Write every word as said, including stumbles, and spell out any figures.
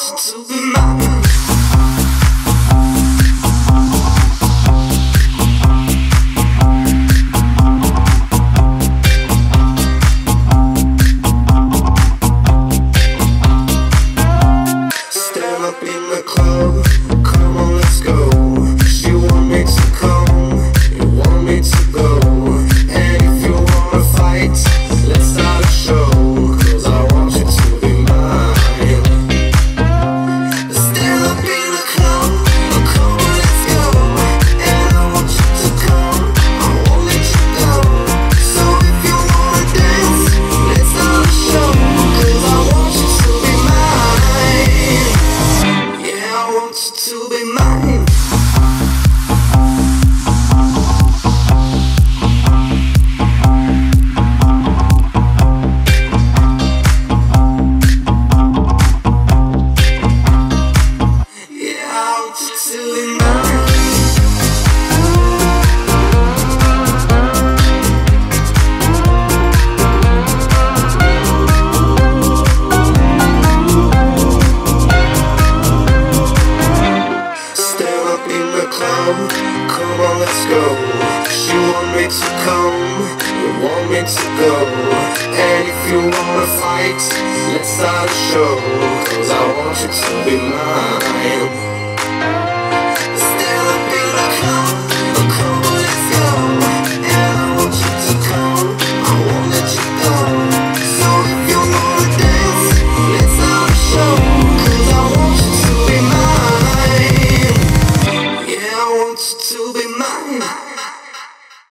you to be mine. Stand up in the club, come on, let's go. She want me to come, you want me to go. And if you wanna fight, let's start a show. Cause I want you to be mine. Stand up in the club, come on, let's go. And I want you to come, I won't let you go. So if you wanna dance, let's start a show. Cause I want you to be mine. Yeah, I want you to be mine. Yeah, I want you to be mine. Stand up in the club, come on, let's go. She want me to come, you want me to go. And if you wanna fight, let's start a show. Cause I want you to be mine. Stand up in the club, come on, let's go. And I want you to come, I won't let you go. So if you wanna dance, let's start a show. Cause I want you to be mine. Yeah, I want you to be mine.